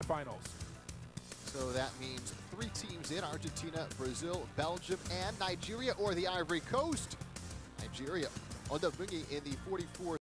quarterfinals. So that means 3 teams in: Argentina, Brazil, Belgium, and Nigeria, or the Ivory Coast. Nigeria on the boogie in the 44